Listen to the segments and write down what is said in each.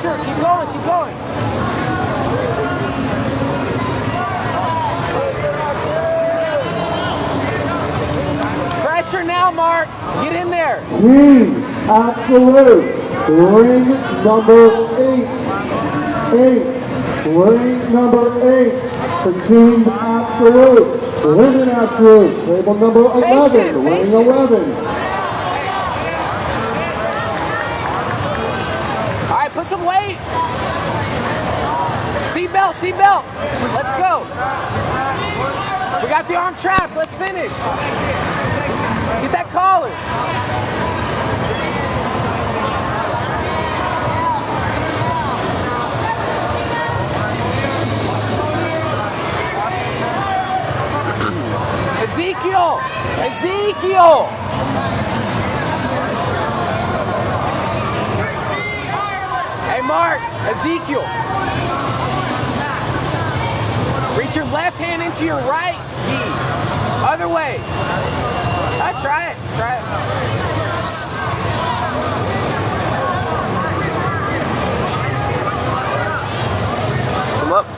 pressure. Keep going, keep going. Pressure now, Mark. Get in there. Team Absolute. Ring number 8. Ring number 8 for Team Absolute. Women Absolute. Table number 11. Ring 11. All right, put some weight. Seatbelt, seatbelt. Let's go. We got the arm trapped. Let's finish. Get that collar. Ezekiel! Ezekiel! Hey, Mark, Ezekiel. Reach your left hand into your right knee. Other way. Try it. Try it. Come up.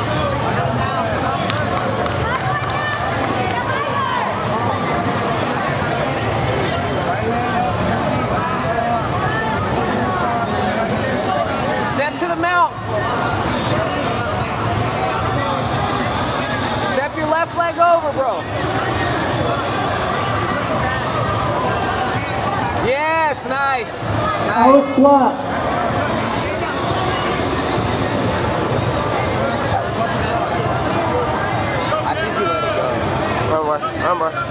Step to the mount. Step your left leg over, bro. Yes, nice. Out flat. I think you let it go. One more.